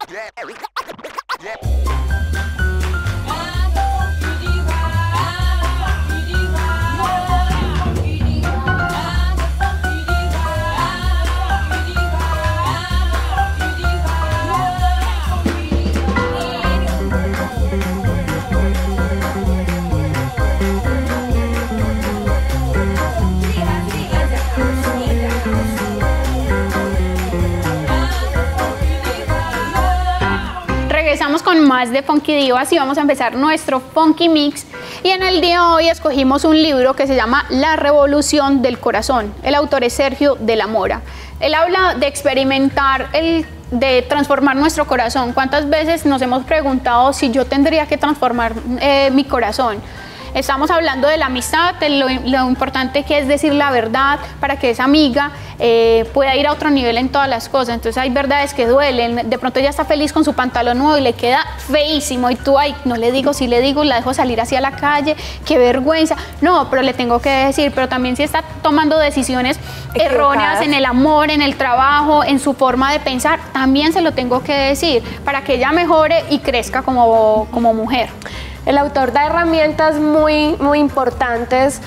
Regresamos con más de Funky Divas y vamos a empezar nuestro Funky Mix. Y en el día de hoy escogimos un libro que se llama La Revolución del Corazón. El autor es Sergio de la Mora. Él habla de experimentar, de transformar nuestro corazón. ¿Cuántas veces nos hemos preguntado si yo tendría que transformar mi corazón? Estamos hablando de la amistad, de lo importante que es decir la verdad para que esa amiga pueda ir a otro nivel en todas las cosas. Entonces hay verdades que duelen. De pronto ella está feliz con su pantalón nuevo y le queda feísimo y tú, ay, no le digo, si le digo, la dejo salir hacia la calle, qué vergüenza. No, pero le tengo que decir. Pero también si está tomando decisiones erróneas en el amor, en el trabajo, en su forma de pensar, también se lo tengo que decir para que ella mejore y crezca como mujer. El autor da herramientas muy importantes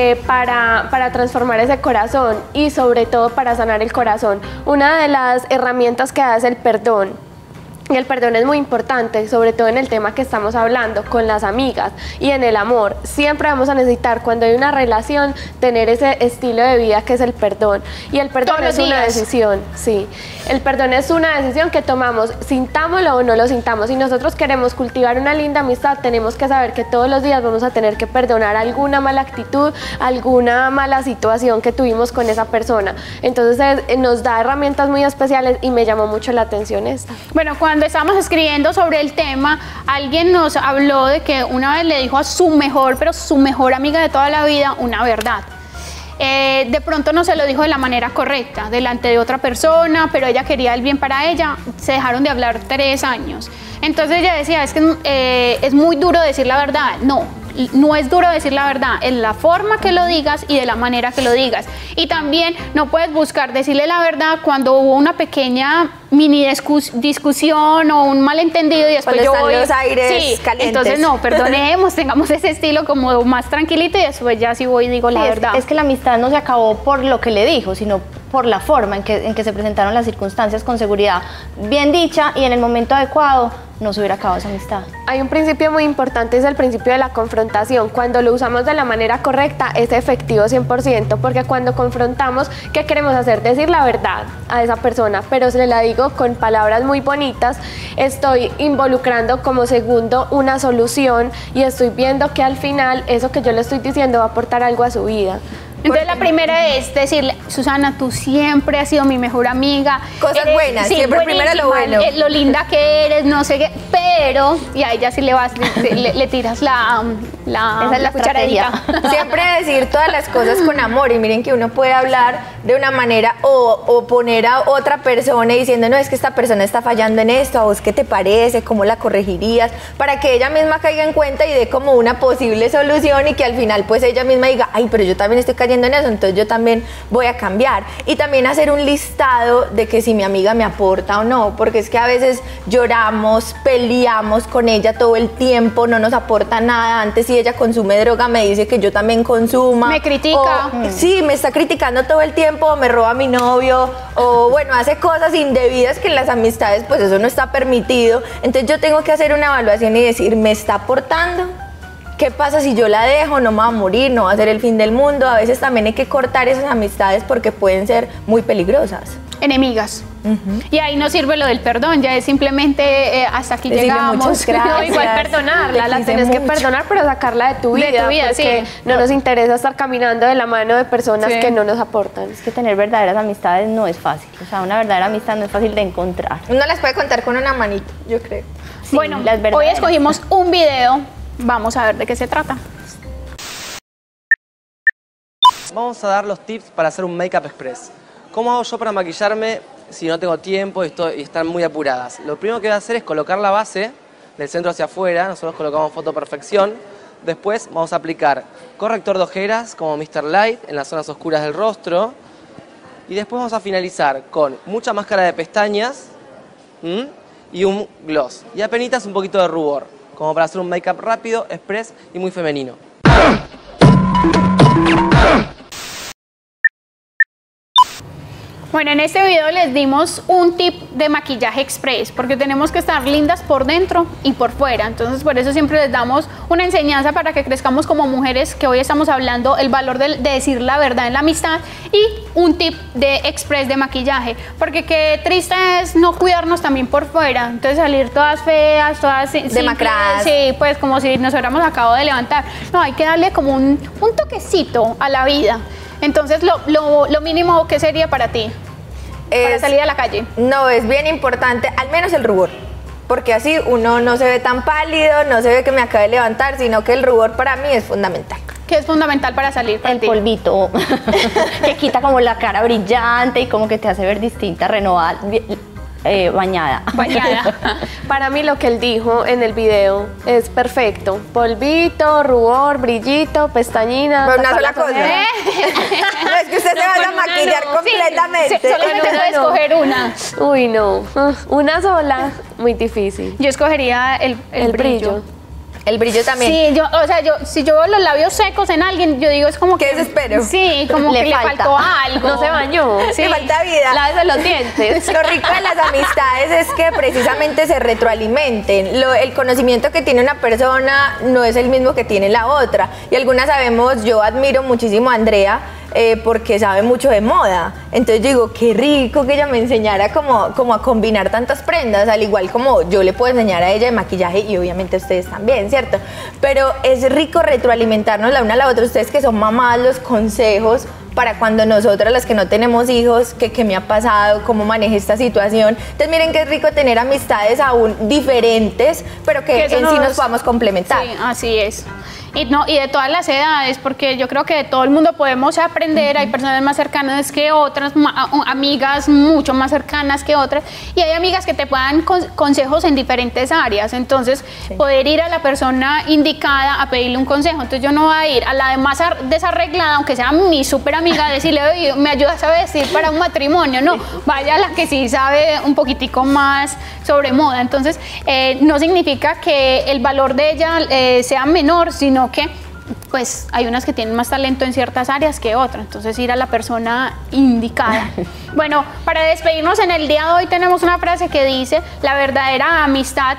para transformar ese corazón y sobre todo para sanar el corazón. Una de las herramientas que da es el perdón. Y el perdón es muy importante, sobre todo en el tema que estamos hablando, con las amigas y en el amor. Siempre vamos a necesitar, cuando hay una relación, tener ese estilo de vida que es el perdón. Y el perdón es una decisión, sí. El perdón es una decisión que tomamos, sintámoslo o no lo sintamos. Si nosotros queremos cultivar una linda amistad, tenemos que saber que todos los días vamos a tener que perdonar alguna mala actitud, alguna mala situación que tuvimos con esa persona. Entonces nos da herramientas muy especiales y me llamó mucho la atención esta. Bueno, cuando estábamos escribiendo sobre el tema, alguien nos habló de que una vez le dijo a su mejor amiga de toda la vida una verdad. De pronto no se lo dijo de la manera correcta, delante de otra persona, pero ella quería el bien para ella, se dejaron de hablar 3 años. Entonces ella decía, es que es muy duro decir la verdad. No es duro decir la verdad, es la forma que lo digas y de la manera que lo digas. Y también no puedes buscar decirle la verdad cuando hubo una pequeña mini discusión o un malentendido y después cuando están los aires calientes. Entonces no, perdonemos, tengamos ese estilo como más tranquilito y después ya sí voy y digo la verdad. Es que la amistad no se acabó por lo que le dijo, sino por la forma en que se presentaron las circunstancias, con seguridad bien dicha y en el momento adecuado no se hubiera acabado esa amistad. Hay un principio muy importante, es el principio de la confrontación. Cuando lo usamos de la manera correcta es efectivo 100%, porque cuando confrontamos, ¿qué queremos hacer? Decir la verdad a esa persona, pero se la digo con palabras muy bonitas, estoy involucrando como segundo una solución y estoy viendo que al final eso que yo le estoy diciendo va a aportar algo a su vida. Entonces la primera es decirle, Susana, tú siempre has sido mi mejor amiga. Cosas buenas, sí, siempre primero lo bueno. Lo linda que eres, no sé qué, pero, y ahí ya sí le vas, le tiras la cucharadita. Siempre decir todas las cosas con amor, y miren que uno puede hablar de una manera o poner a otra persona diciendo, no, es que esta persona está fallando en esto, ¿a vos qué te parece? ¿Cómo la corregirías? Para que ella misma caiga en cuenta y dé como una posible solución y que al final pues ella misma diga, ay, pero yo también estoy cayendo en eso, entonces yo también voy a cambiar. Y también hacer un listado de que si mi amiga me aporta o no, porque es que a veces lloramos, peleamos con ella todo el tiempo, no nos aporta nada. Antes si ella consume droga me dice que yo también consuma. Me critica. Sí, me está criticando todo el tiempo, me roba a mi novio, o bueno, hace cosas indebidas que en las amistades pues eso no está permitido. Entonces yo tengo que hacer una evaluación y decir, ¿me está aportando? ¿Qué pasa si yo la dejo? No me va a morir, no va a ser el fin del mundo. A veces también hay que cortar esas amistades porque pueden ser muy peligrosas. Enemigas. Y ahí no sirve lo del perdón, ya es simplemente hasta aquí llegamos. Muchas gracias. No, igual perdonarla, la tienes que perdonar, pero sacarla de tu vida. De tu vida, porque sí. No nos interesa estar caminando de la mano de personas que no nos aportan. Es que tener verdaderas amistades no es fácil. O sea, una verdadera amistad no es fácil de encontrar. Uno las puede contar con una manito, yo creo. Sí, bueno, hoy escogimos un video. Vamos a ver de qué se trata. Vamos a dar los tips para hacer un make-up express. ¿Cómo hago yo para maquillarme si no tengo tiempo y están muy apuradas? Lo primero que voy a hacer es colocar la base del centro hacia afuera. Nosotros colocamos Foto Perfección. Después vamos a aplicar corrector de ojeras como Mr. Light en las zonas oscuras del rostro. Y después vamos a finalizar con mucha máscara de pestañas y un gloss. Y apenitas un poquito de rubor, como para hacer un make-up rápido, express y muy femenino. Bueno, en este video les dimos un tip de maquillaje express, porque tenemos que estar lindas por dentro y por fuera. Entonces, por eso siempre les damos una enseñanza para que crezcamos como mujeres, que hoy estamos hablando el valor de decir la verdad en la amistad, y un tip de express de maquillaje, porque qué triste es no cuidarnos también por fuera. Entonces, salir todas feas, todas demacradas. Sí, pues como si nos hubiéramos acabado de levantar. No, hay que darle como un toquecito a la vida. Entonces, lo mínimo que sería para ti, para salir a la calle. No, es bien importante, al menos el rubor, porque así uno no se ve tan pálido, no se ve que me acabe de levantar, sino que el rubor para mí es fundamental. ¿Qué es fundamental para salir para El ti? polvito, que quita como la cara brillante y como que te hace ver distinta, renovada, bañada. Bañada. Para mí lo que él dijo en el video es perfecto. Polvito, rubor, brillito, pestañina. Pero una sola tapar cosa. las ojeras. No, es que usted se va a maquillar no. completamente. Sí, solamente puede escoger una. Uy, no. Una sola, muy difícil. Yo escogería el brillo. El brillo también. Sí, si yo veo los labios secos en alguien, yo digo, es como Qué que... desespero. Sí, como Le que falta. le faltó algo. No se bañó. Sí. Le falta vida. Lávese los dientes. Lo rico de las amistades es que precisamente se retroalimenten. El conocimiento que tiene una persona no es el mismo que tiene la otra. Y algunas sabemos, yo admiro muchísimo a Andrea, porque sabe mucho de moda. Entonces yo digo, qué rico que ella me enseñara como a combinar tantas prendas, al igual como yo le puedo enseñar a ella de maquillaje y obviamente a ustedes también, ¿cierto? Pero es rico retroalimentarnos la una a la otra. Ustedes que son mamás, los consejos para cuando nosotras, las que no tenemos hijos, que me ha pasado, cómo manejé esta situación. Entonces miren qué rico tener amistades aún diferentes, pero que en sí nos podamos complementar. Sí, así es. Y de todas las edades, porque yo creo que de todo el mundo podemos aprender. Hay personas más cercanas que otras, amigas mucho más cercanas que otras, y hay amigas que te puedan consejos en diferentes áreas. Entonces, poder ir a la persona indicada a pedirle un consejo. Entonces, yo no voy a ir a la de más desarreglada, aunque sea mi súper amiga, a decirle, oye, me ayudas a vestir para un matrimonio. No, vaya a la que sí sabe un poquitico más sobre moda. Entonces, no significa que el valor de ella sea menor, sino que pues hay unas que tienen más talento en ciertas áreas que otras, entonces ir a la persona indicada. Bueno, para despedirnos en el día de hoy tenemos una frase que dice: la verdadera amistad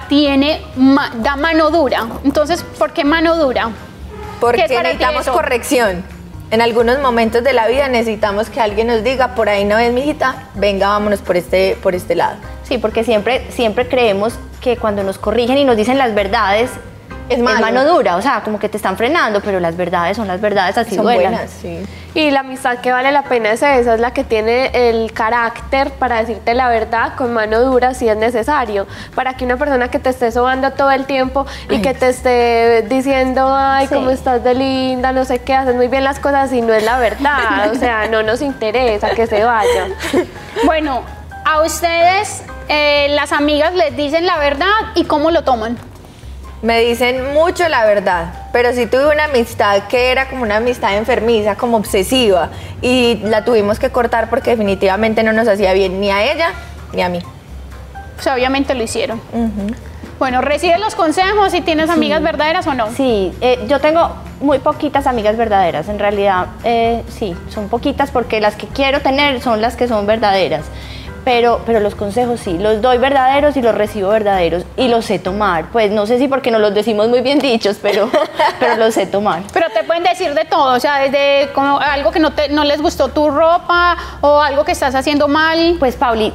da mano dura. Entonces, ¿por qué mano dura? Porque ¿Qué es para ti necesitamos eso? corrección. En algunos momentos de la vida necesitamos que alguien nos diga, por ahí no es, mijita, venga, vámonos por este lado. Sí, porque siempre creemos que cuando nos corrigen y nos dicen las verdades, es mano dura, o sea, como que te están frenando, pero las verdades son las verdades, así Son duelan. buenas, sí. Y la amistad que vale la pena es esa, es la que tiene el carácter para decirte la verdad con mano dura si es necesario. Para que una persona que te esté sobando todo el tiempo y que te esté diciendo, ay, Sí. cómo estás de linda, no sé qué, haces muy bien las cosas y no es la verdad. O sea, no nos interesa que se vaya. Bueno, a ustedes las amigas les dicen la verdad, ¿y cómo lo toman? Me dicen mucho la verdad, pero sí tuve una amistad que era como una amistad enfermiza, como obsesiva, y la tuvimos que cortar porque definitivamente no nos hacía bien ni a ella ni a mí. Pues obviamente lo hicieron. Bueno, ¿recibes los consejos si tienes amigas verdaderas o no? Sí, yo tengo muy poquitas amigas verdaderas, en realidad sí, son poquitas porque las que quiero tener son las que son verdaderas. Pero los consejos sí, los doy verdaderos y los recibo verdaderos y los sé tomar. Pues no sé si porque no los decimos muy bien dichos, pero los sé tomar. Pero te pueden decir de todo, o sea, desde como algo que no les gustó tu ropa o algo que estás haciendo mal. Pues Pauli,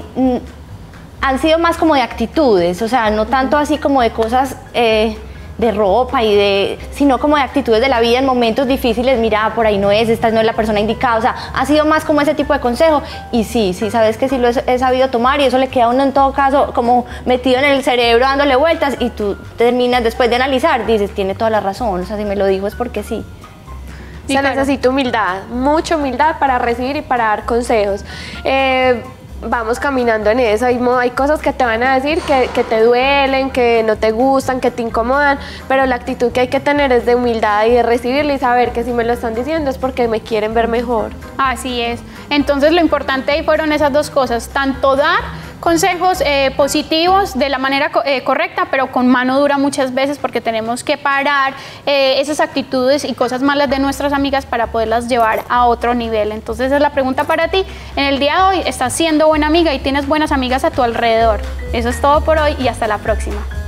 han sido más como de actitudes, o sea, no tanto así como de cosas de ropa sino como de actitudes de la vida en momentos difíciles. Mira, por ahí no es, esta no es la persona indicada, o sea, ha sido más como ese tipo de consejo. Y sí, sabes que sí lo he sabido tomar, y eso le queda a uno en todo caso como metido en el cerebro dándole vueltas, y tú terminas después de analizar, dices, tiene toda la razón, o sea, si me lo dijo es porque sí. Se necesita humildad, mucha humildad para recibir y para dar consejos. Vamos caminando en eso, hay cosas que te van a decir que te duelen, que no te gustan, que te incomodan, pero la actitud que hay que tener es de humildad y de recibirle y saber que si me lo están diciendo es porque me quieren ver mejor. Así es. Entonces lo importante ahí fueron esas dos cosas, tanto dar consejos positivos de la manera correcta, pero con mano dura muchas veces, porque tenemos que parar esas actitudes y cosas malas de nuestras amigas para poderlas llevar a otro nivel. Entonces esa es la pregunta para ti. En el día de hoy, ¿estás siendo buena amiga y tienes buenas amigas a tu alrededor? Eso es todo por hoy y hasta la próxima.